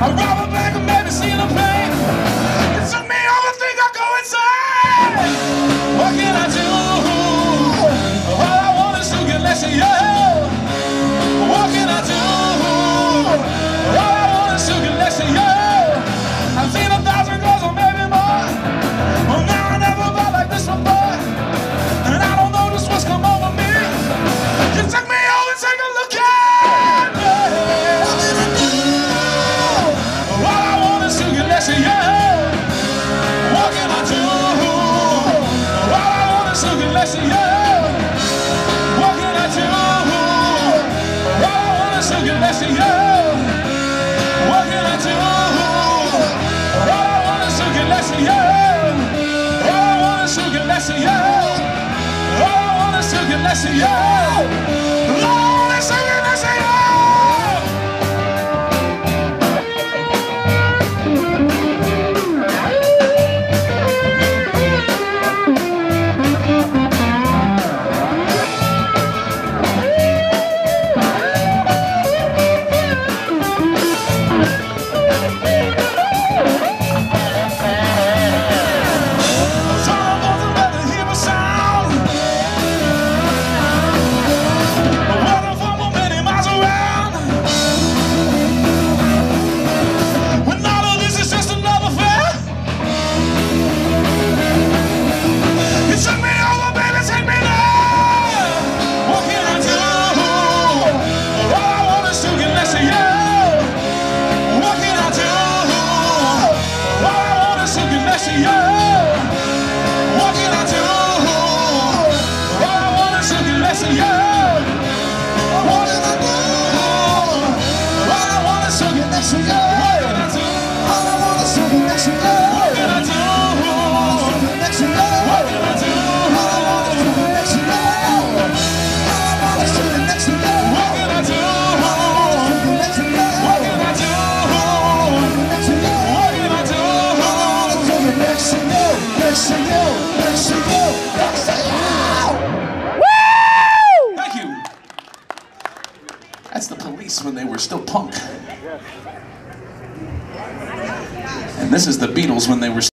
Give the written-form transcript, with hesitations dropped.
I rob a bank and maybe see the pain. It took me over, think I'll go insane. What can I do? All I want is to get less of you. What can I do? All I want is to get less of you. I've seen 1,000 girls or maybe more. Well, now I never felt like this before. And I don't know just what's come over me. You took me over, take a look at me. What can I do? All I want is to get less of you. What can I do? All I want is to get less of you. What can I do? All I want is to get less of you. What can I do? All I want is to get less of you. All I want is to get less of you. All I want is to get less of you. All I want is to get less of you. That's the Police when they were still punk. And this is the Beatles when they were